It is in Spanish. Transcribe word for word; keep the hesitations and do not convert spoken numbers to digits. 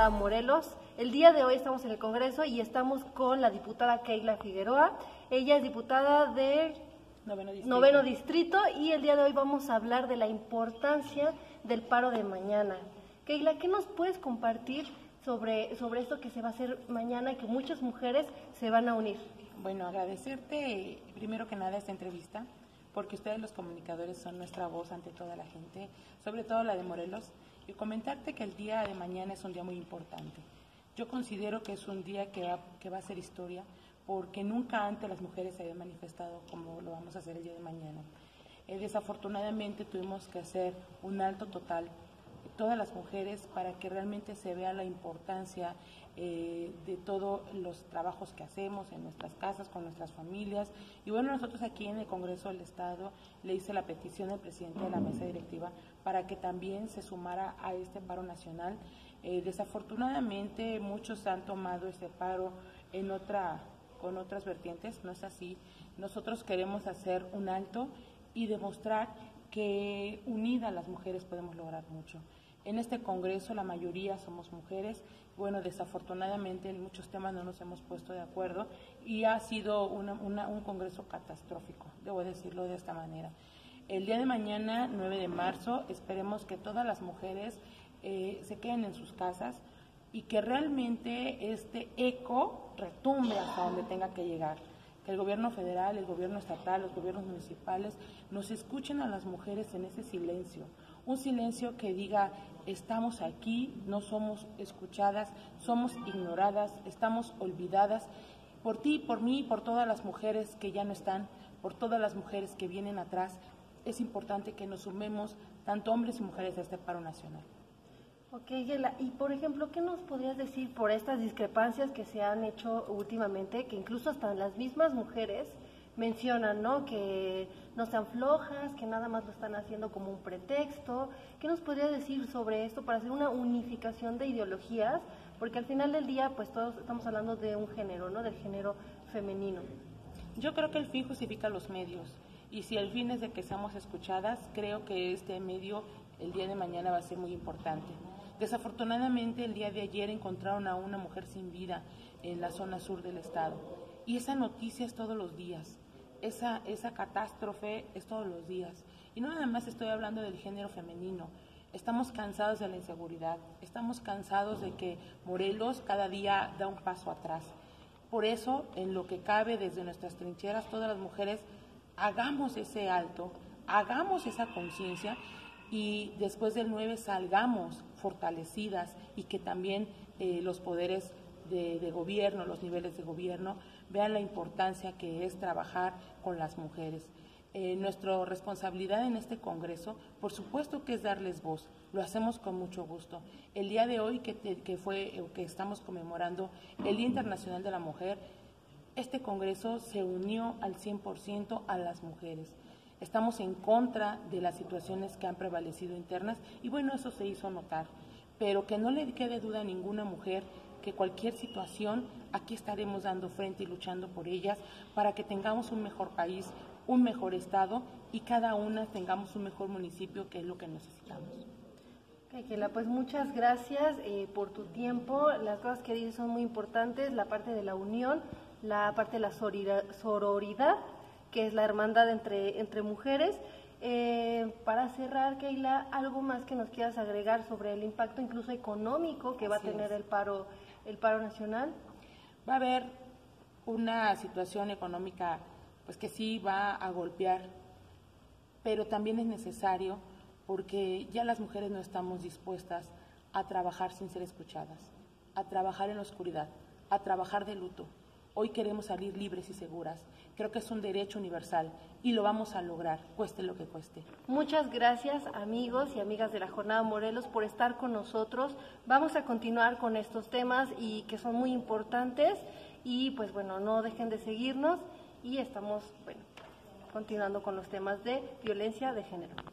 Jornada Morelos. El día de hoy estamos en el Congreso y estamos con la diputada Keila Figueroa. Ella es diputada de Noveno distrito. Noveno Distrito y el día de hoy vamos a hablar de la importancia del paro de mañana. Keila, ¿qué nos puedes compartir sobre, sobre esto que se va a hacer mañana y que muchas mujeres se van a unir? Bueno, agradecerte primero que nada esta entrevista, porque ustedes los comunicadores son nuestra voz ante toda la gente, sobre todo la de Morelos, y comentarte que el día de mañana es un día muy importante. Yo considero que es un día que va, que va a ser historia, porque nunca antes las mujeres se habían manifestado como lo vamos a hacer el día de mañana. Eh, desafortunadamente tuvimos que hacer un alto total, todas las mujeres, para que realmente se vea la importancia eh, de todos los trabajos que hacemos en nuestras casas, con nuestras familias. Y bueno, nosotros aquí en el Congreso del Estado le hice la petición al presidente de la mesa directiva para que también se sumara a este paro nacional. Eh, desafortunadamente muchos han tomado este paro en otra, con otras vertientes, no es así. Nosotros queremos hacer un alto y demostrar que unidas las mujeres podemos lograr mucho. En este Congreso la mayoría somos mujeres, bueno, desafortunadamente en muchos temas no nos hemos puesto de acuerdo y ha sido una, una, un Congreso catastrófico, debo decirlo de esta manera. El día de mañana, nueve de marzo, esperemos que todas las mujeres eh, se queden en sus casas y que realmente este eco retumbe hasta donde tenga que llegar. Que el gobierno federal, el gobierno estatal, los gobiernos municipales nos escuchen a las mujeres en ese silencio. Un silencio que diga, estamos aquí, no somos escuchadas, somos ignoradas, estamos olvidadas, por ti, por mí, por todas las mujeres que ya no están, por todas las mujeres que vienen atrás. Es importante que nos sumemos, tanto hombres y mujeres, a este paro nacional. Ok, Keila, y por ejemplo, ¿qué nos podrías decir por estas discrepancias que se han hecho últimamente, que incluso hasta las mismas mujeres mencionan, ¿no?, que no sean flojas, que nada más lo están haciendo como un pretexto? ¿Qué nos podrías decir sobre esto para hacer una unificación de ideologías? Porque al final del día, pues todos estamos hablando de un género, ¿no?, del género femenino. Yo creo que el fin justifica los medios, y si el fin es de que seamos escuchadas, creo que este medio el día de mañana va a ser muy importante. Desafortunadamente el día de ayer encontraron a una mujer sin vida en la zona sur del estado, y esa noticia es todos los días. Esa, esa catástrofe es todos los días. Y no nada más estoy hablando del género femenino. Estamos cansados de la inseguridad, estamos cansados de que Morelos cada día da un paso atrás. Por eso, en lo que cabe desde nuestras trincheras, todas las mujeres hagamos ese alto, hagamos esa conciencia y después del nueve salgamos fortalecidas y que también eh, los poderes de, de gobierno, los niveles de gobierno, vean la importancia que es trabajar con las mujeres. Eh, nuestra responsabilidad en este Congreso, por supuesto que es darles voz, lo hacemos con mucho gusto. El día de hoy que, te, que, fue, que estamos conmemorando el Día Internacional de la Mujer, este Congreso se unió al cien por ciento a las mujeres. Estamos en contra de las situaciones que han prevalecido internas y bueno, eso se hizo notar, pero que no le quede duda a ninguna mujer que cualquier situación, aquí estaremos dando frente y luchando por ellas para que tengamos un mejor país, un mejor estado y cada una tengamos un mejor municipio, que es lo que necesitamos. Okay, Keila, pues muchas gracias eh, por tu tiempo. Las cosas que dices son muy importantes, la parte de la unión, la parte de la sororidad, que es la hermandad entre, entre mujeres. Eh, para cerrar, Keila, ¿algo más que nos quieras agregar sobre el impacto incluso económico que va Así a tener es. el paro, el paro nacional? Va a haber una situación económica pues que sí va a golpear, pero también es necesario porque ya las mujeres no estamos dispuestas a trabajar sin ser escuchadas, a trabajar en la oscuridad, a trabajar de luto. Hoy queremos salir libres y seguras. Creo que es un derecho universal y lo vamos a lograr, cueste lo que cueste. Muchas gracias, amigos y amigas de la Jornada Morelos, por estar con nosotros. Vamos a continuar con estos temas y que son muy importantes y pues bueno, no dejen de seguirnos y estamos, bueno, continuando con los temas de violencia de género.